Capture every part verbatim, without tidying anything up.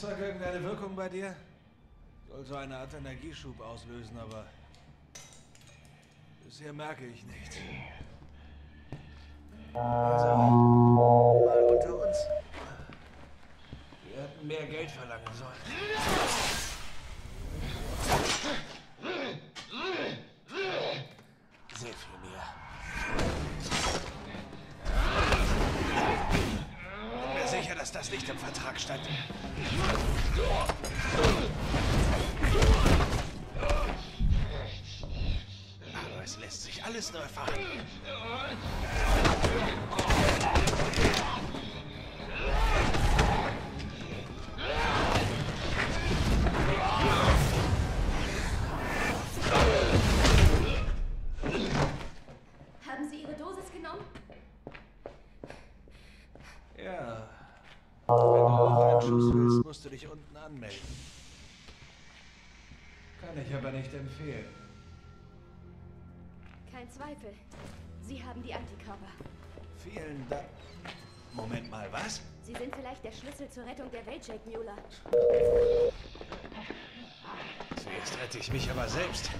Rucksack irgendeine Wirkung bei dir? Soll so eine Art Energieschub auslösen, aber bisher merke ich nichts. Also, mal unter uns. Wir hätten mehr Geld verlangen sollen. Sehr viel mehr. Bin mir sicher, dass das nicht im Vertrag stand. Aber es lässt sich alles neu verhandeln. Haben Sie Ihre Dosis genommen? Ja. Wenn du auch einen Schuss willst, musst du dich unten anmelden. Kann ich aber nicht empfehlen. Kein Zweifel. Sie haben die Antikörper. Vielen Dank. Moment mal, was? Sie sind vielleicht der Schlüssel zur Rettung der Welt, Jake Mueller. Zuerst rette ich mich aber selbst.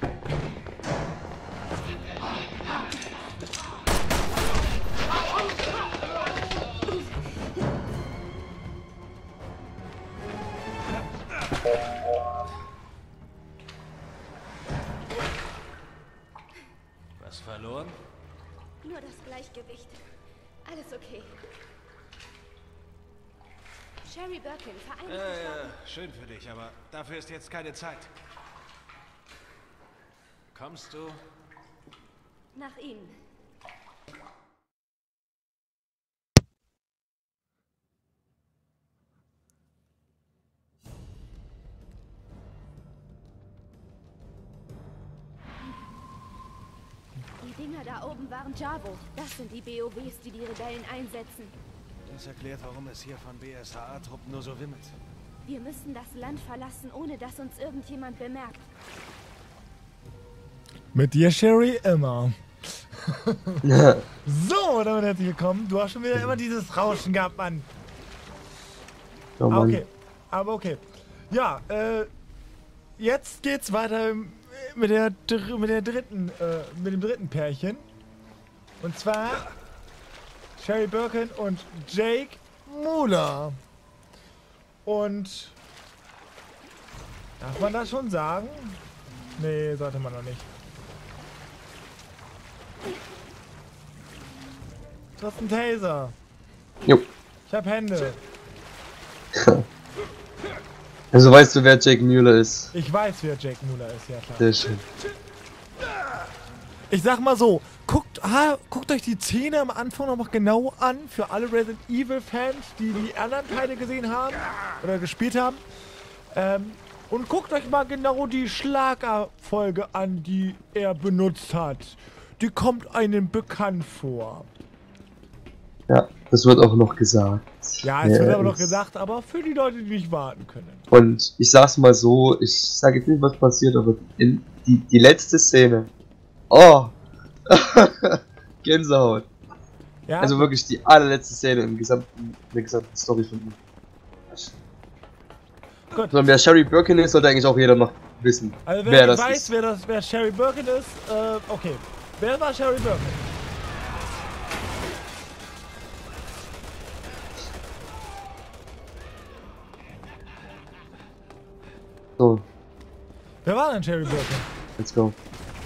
Was verloren? Nur das Gleichgewicht. Alles okay. Sherry Birkin, Vereinigte Ja, Staaten. ja, schön für dich, aber dafür ist jetzt keine Zeit. Kommst du? Nach Ihnen. Die Dinger da oben waren Javo. Das sind die B O Ws, die die Rebellen einsetzen. Das erklärt, warum es hier von B S H A-Truppen nur so wimmelt. Wir müssen das Land verlassen, ohne dass uns irgendjemand bemerkt. Mit dir, Sherry, immer. So, damit herzlich willkommen. Du hast schon wieder immer dieses Rauschen gehabt, Mann. Oh, Mann. Ah, okay, aber okay. Ja, äh, jetzt geht's weiter mit der, dr- mit der dritten, äh, mit dem dritten Pärchen. Und zwar Sherry Birkin und Jake Mueller. Und darf man das schon sagen? Nee, sollte man noch nicht. Du hast einen Taser. Jo. Ich hab Hände. Also weißt du, wer Jake Mueller ist? Ich weiß, wer Jake Mueller ist, ja klar. Sehr schön. Ich sag mal so, guckt, ah, guckt euch die Szene am Anfang noch mal genau an, für alle Resident Evil Fans, die die anderen Teile gesehen haben oder gespielt haben. Ähm, und guckt euch mal genau die Schlagabfolge an, die er benutzt hat. Die kommt einem bekannt vor. Ja, das wird auch noch gesagt. Ja, es Ja, wird aber noch es- gesagt, aber für die Leute, die nicht warten können. Und ich sag's mal so, ich sage jetzt nicht, was passiert, aber in die, die letzte Szene. Oh! Gänsehaut. Ja, Also wirklich die allerletzte Szene im gesamten, in der gesamten Story von ihm. gut. Und wer Sherry Birkin ist, sollte eigentlich auch jeder noch wissen, Also wer, wer das weiß, ist. wer das, wer Sherry Birkin ist, äh, okay. Wer war Sherry Birkin? So, Wer war denn Sherry Birkin? let's go.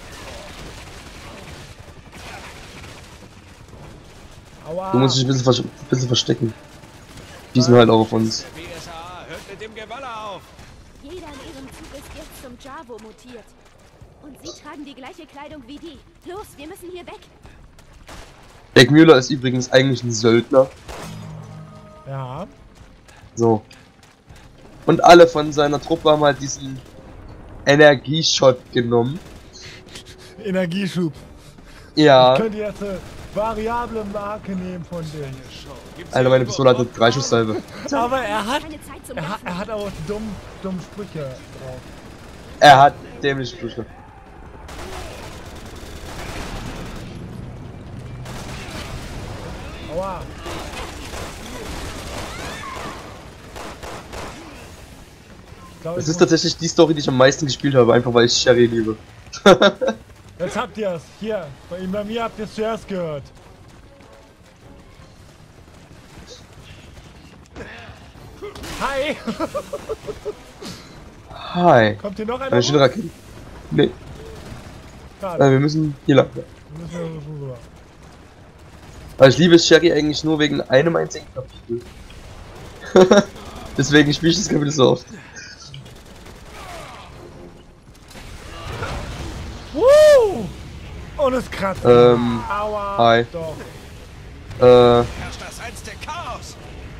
Aua. Du musst dich ein bisschen, vers ein bisschen verstecken. Die sind halt auch auf uns. Der B S H A, hört mit dem Geballer auf! Jeder in ihrem Zug ist jetzt zum Javo mutiert. Und sie tragen die gleiche Kleidung wie die. Los, wir müssen hier weg. Jake Mueller ist übrigens eigentlich ein Söldner. Ja. So. Und alle von seiner Truppe haben halt diesen Energieshot genommen. Energieschub. Ja. Könnt ihr jetzt eine variable Marke nehmen von denen. Alter, meine Pistole hatte drei Schusssalve. Aber er hat, Keine Zeit zum er hat, Werfen. er hat auch dumm, dumm Sprüche drauf. Er hat dämliche Sprüche. Aua. glaub, Das ich ist muss- tatsächlich die Story, die ich am meisten gespielt habe, einfach weil ich Sherry liebe. Jetzt habt ihr es. Hier, bei ihm, bei mir habt ihr es zuerst gehört. Hi! Hi. Kommt hier noch einer? Eine schöne hoch? Rakete. Nee, Schade. äh, wir müssen hier lang. Wir müssen ja schon rüber. Aber ich liebe Sherry eigentlich nur wegen einem einzigen Kapitel. Deswegen spiele ich das Kapitel so oft. Woo! Und es kratzt. Ähm, Aua. hi. Doch. Äh, Herrscht das reinste Chaos!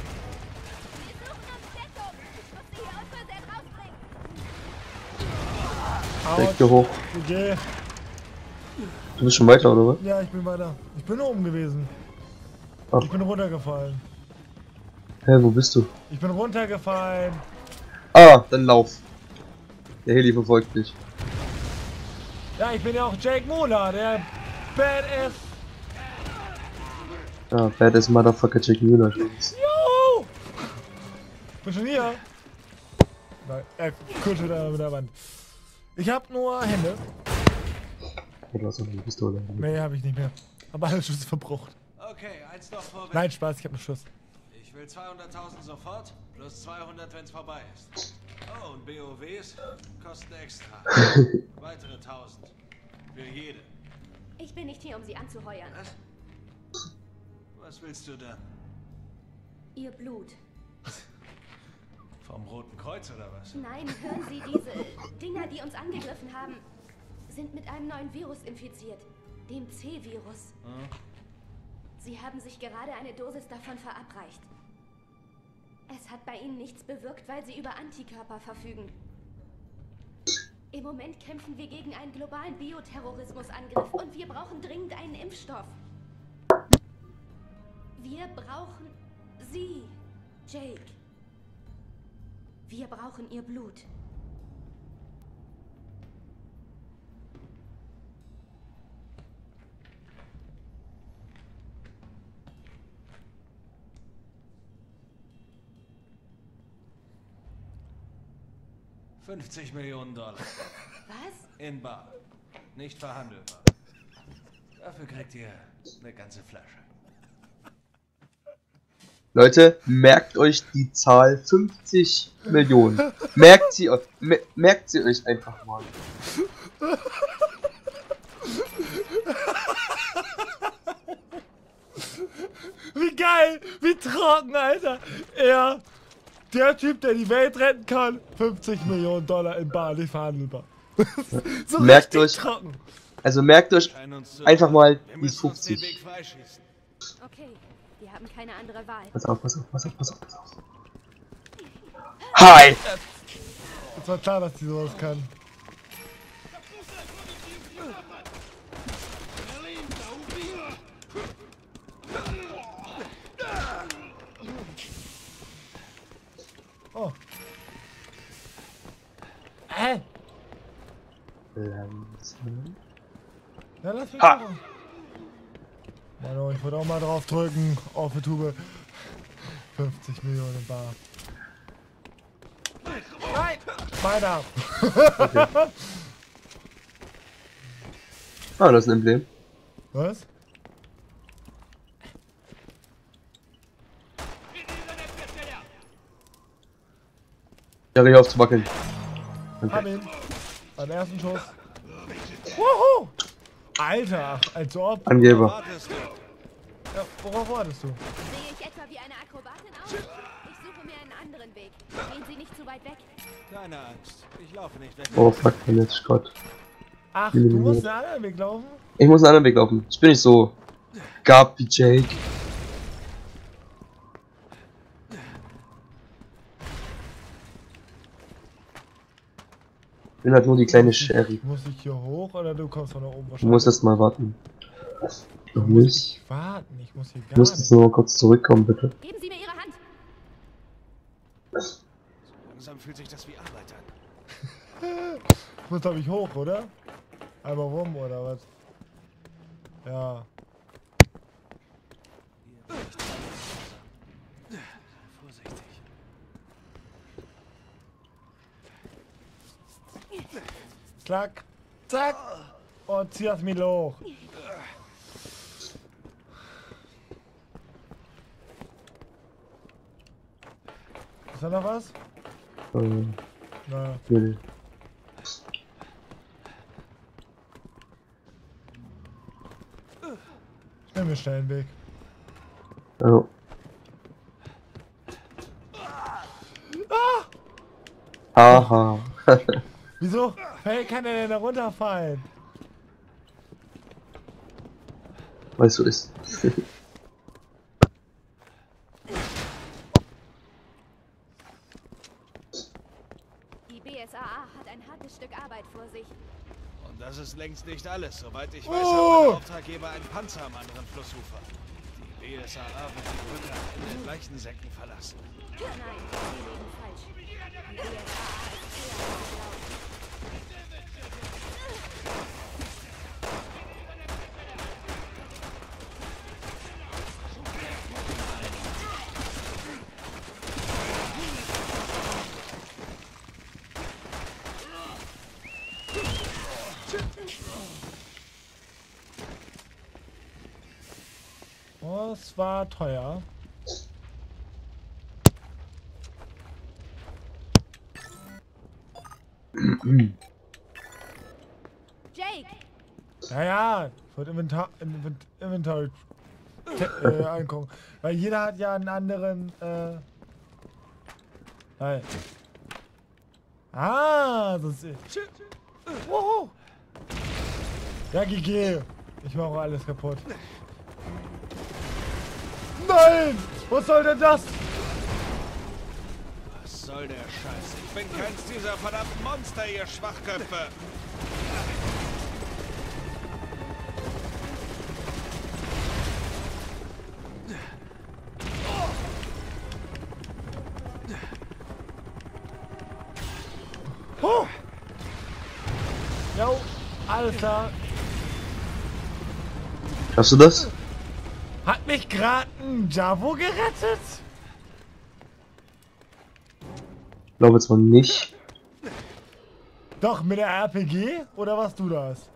direkt Autsch. hier hoch. Okay. Du bist schon weiter, oder was? Ja, ich bin weiter. Ich bin oben gewesen. Ach. Ich bin runtergefallen. Hä, wo bist du? Ich bin runtergefallen. Ah, dann lauf. Der Heli verfolgt dich. Ja, ich bin ja auch Jake Mola, der Badass. Ah, badass Motherfucker Jack Müller. Jo! Bin schon hier. Nein, er kuschelt da mit der Wand. Ich hab nur Hände. Du hast auch eine Pistole. Nee, hab ich nicht mehr. Hab alle Schüsse verbraucht. Okay, eins noch vorwärts. Nein, Spaß, ich hab einen Schuss. Ich will zweihunderttausend sofort, plus zweihundert, wenn's vorbei ist. Oh, und B O Ws kosten extra. Weitere tausend. Für jede. Ich bin nicht hier, um sie anzuheuern. Was? Was willst du dann? Ihr Blut. Vom Roten Kreuz oder was? Nein, hören Sie, diese Dinger, die uns angegriffen haben, sind mit einem neuen Virus infiziert. Dem C-Virus. Hm? Sie haben sich gerade eine Dosis davon verabreicht. Es hat bei Ihnen nichts bewirkt, weil Sie über Antikörper verfügen. Im Moment kämpfen wir gegen einen globalen Bioterrorismusangriff und wir brauchen dringend einen Impfstoff. Wir brauchen Sie, Jake. Wir brauchen Ihr Blut. fünfzig Millionen Dollar. Was? In bar. Nicht verhandelbar. Dafür kriegt ihr eine ganze Flasche. Leute, merkt euch die Zahl fünfzig Millionen. Merkt sie euch, mer merkt sie euch einfach mal. Wie geil! Wie trocken, Alter! Er, der Typ, der die Welt retten kann, fünfzig Millionen Dollar in Bar, nicht verhandelbar. So Merkt richtig euch- trocken. Also merkt euch Scheint uns zu- einfach mal Wir die müssen uns den Weg fünfzig. freischießen. Okay, wir haben keine andere Wahl. Pass auf, pass auf, pass auf, pass auf, pass auf. Hi! Es war klar, dass die sowas kann. Oh. Hä? Langsam. Ja, lass mich Ha! machen. Mano, ich würde auch mal drauf drücken. Auf die Tube. fünfzig Millionen Bar. Nein! Weiter! Ah, das ist ein Emblem. Was? Ja, hier aufzuwackeln. Hab ihn. Beim ersten Schuss. Wuhu! Alter, als ob. Angeber. Wartest du? Ja, worauf wartest du? Sehe ich etwa wie eine Akrobatin aus? Ich suche mir einen anderen Weg. Gehen Sie nicht zu weit weg. Keine Angst. Ich laufe nicht weg. Oh fuck, mein jetzt Gott. Ach, du musst einen anderen Weg laufen? Ich muss einen anderen Weg laufen. Ich bin nicht so gab wie Jake. Ich bin halt nur die kleine Sherry. Muss ich hier hoch oder du kommst von da oben Du wahrscheinlich? musst erst mal warten. Du muss musst, ich warten, ich muss hier du gar musst jetzt nicht. nur mal kurz zurückkommen, bitte. Geben Sie mir Ihre Hand. Langsam fühlt sich das wie Arbeit an. Ich muss glaube ich hoch, oder? Einmal rum oder was? Ja. Vorsichtig. Zack. Zack. Und zieh das Mädel hoch. Ist da noch was? Ähm, Na. nee. Nimm mir schnell einen Weg. Ja. Haha. Wieso? Hey, kann der denn da runterfallen? Weil so ist. Die B S A A hat ein hartes Stück Arbeit vor sich. Und das ist längst nicht alles. Soweit ich weiß, Oh. hat mein Auftraggeber einen Panzer am anderen Flussufer. Die B S A A wird die Brücke in den Leichensäcken verlassen. Nein, Sie liegen falsch. Die B S A A ist eher laut. Oh, es war teuer. Jake! Ja, ja, wird Inventar, Invent, Inventory äh, angucken. Weil jeder hat ja einen anderen, äh... Hey. Ah, das ist... Wuhu. Ja, G G. Ich mache auch alles kaputt. Nein! Was soll denn das? Was soll der Scheiß? Ich bin keins dieser verdammten Monster, ihr Schwachköpfe! Oh! Jo, alles klar. Hast du das? Hat mich gerade ein Javo gerettet? Ich glaube zwar nicht. Doch, mit der R P G? Oder warst du das?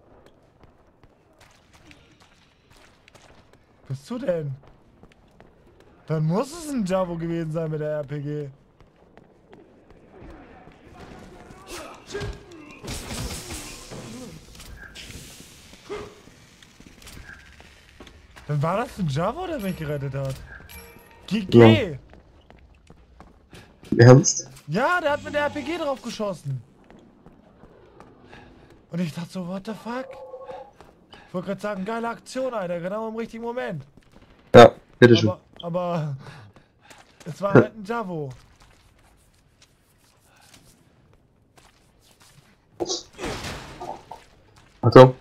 Bist du denn? Dann muss es ein Javo gewesen sein mit der R P G. Dann war das ein Javo, der mich gerettet hat. G G! Ja. Ernst? Ja, der hat mit der R P G drauf geschossen. Und ich dachte so, what the fuck? Ich wollte gerade sagen, geile Aktion, Alter, genau im richtigen Moment. Ja, bitteschön. Aber, aber es war halt ein Javo. Achtung.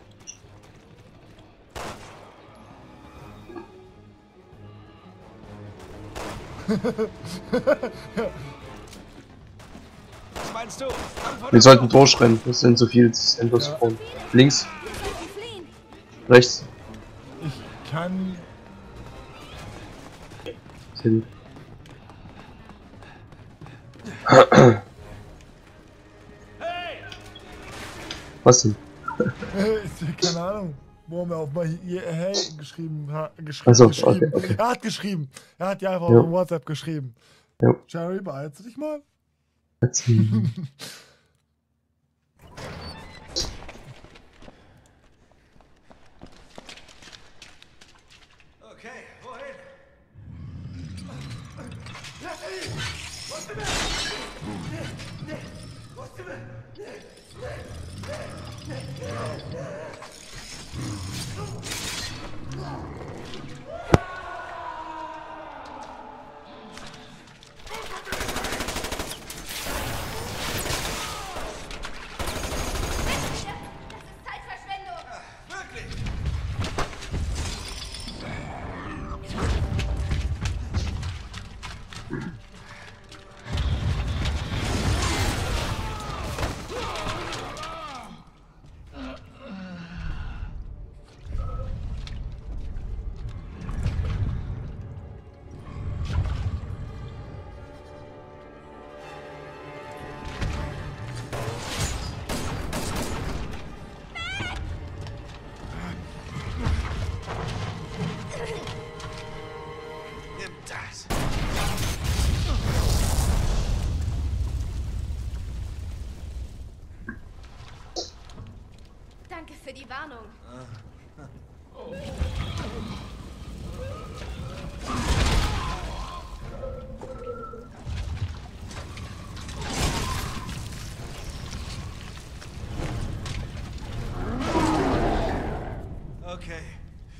Was meinst du? Antwort Wir auf sollten Flucht. durchrennen. Das sind so viele endlos Ja. Frauen. Links, Wir sollten fliehen. rechts, Ich kann... hin. Was denn? Keine Ahnung, warum er auf mal hier hey geschrieben hat. Geschri Ach so, geschrieben. okay, okay. Er hat geschrieben. Er hat ja einfach Ja. auf WhatsApp geschrieben. Ja. Jerry, beeilst du dich mal? Erzähl. Okay, wohin?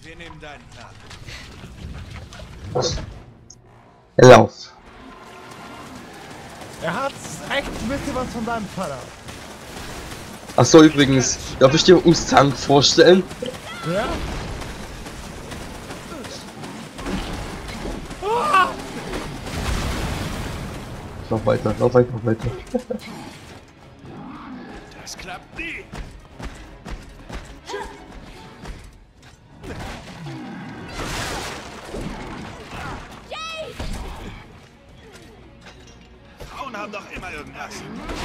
Wir nehmen deinen Plan. Lauf. Er hat echt ein bisschen was von seinem Vater. Achso, übrigens, darf ich dir Ustang vorstellen? Ja? Ah! Lauf weiter, lauf einfach weiter. Das klappt nie. Frauen haben doch immer irgendwas.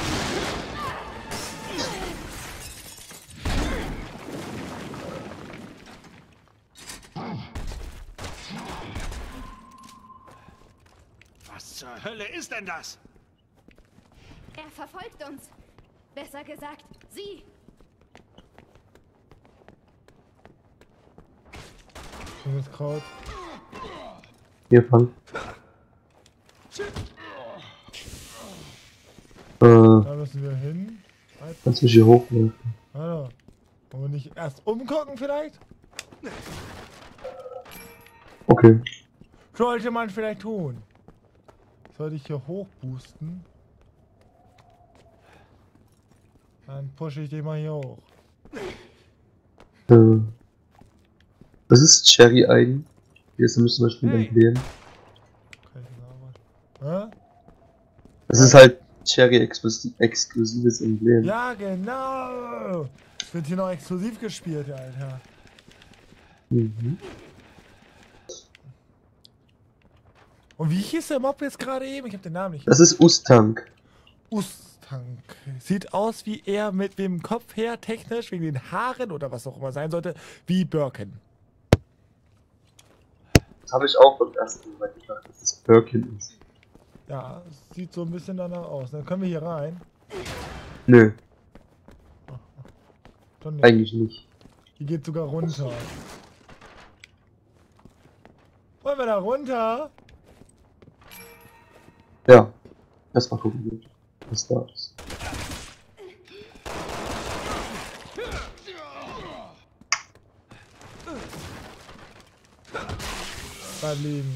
Was zur Hölle ist denn das? Er verfolgt uns. Besser gesagt, sie. Schönes Kraut. Hier, fang. Äh, Da müssen wir hin. kannst du mich hier hochwerfen? Alter. Wollen wir nicht erst umgucken vielleicht? Okay. Sollte man vielleicht tun. Sollte ich hier hochboosten? Dann pushe ich dich mal hier hoch. Äh, das ist Cherry Eigen. Hier ist nämlich zum Beispiel ein Emblem. Okay, genau. Hä? Das ist halt Cherry exklusi- exklusives Emblem. Ja, genau! Es wird hier noch exklusiv gespielt, Alter. Mhm. Und wie hieß der Mob jetzt gerade eben? Ich hab den Namen nicht. Das ist Ustang. Ustank. Sieht aus wie er mit dem Kopf her, technisch, wegen den Haaren oder was auch immer sein sollte, wie Birkin. Das habe ich auch beim ersten Mal gedacht, dass das Birkin ist. Ja, sieht so ein bisschen danach aus. Dann können wir hier rein. Nö, Schon nicht. eigentlich nicht. Hier geht sogar runter. Wollen wir da runter? Ja, erstmal gucken, was da ist. Bleib liegen.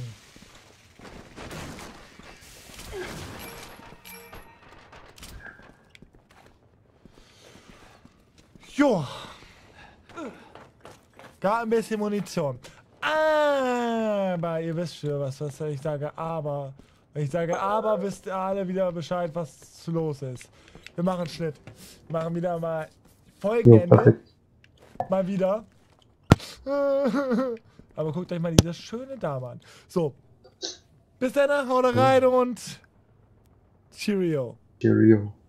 Jo. Gar ein bisschen Munition. Aber ihr wisst schon, was, was ich sage. Aber. Wenn ich sage aber, wisst ihr alle wieder Bescheid, was los ist. Wir machen einen Schnitt. Wir machen wieder mal Ja, Folgenende. perfekt. Mal wieder. Aber guckt euch mal diese schöne Dame an. So. Bis dann, haut rein und Cheerio. Cheerio.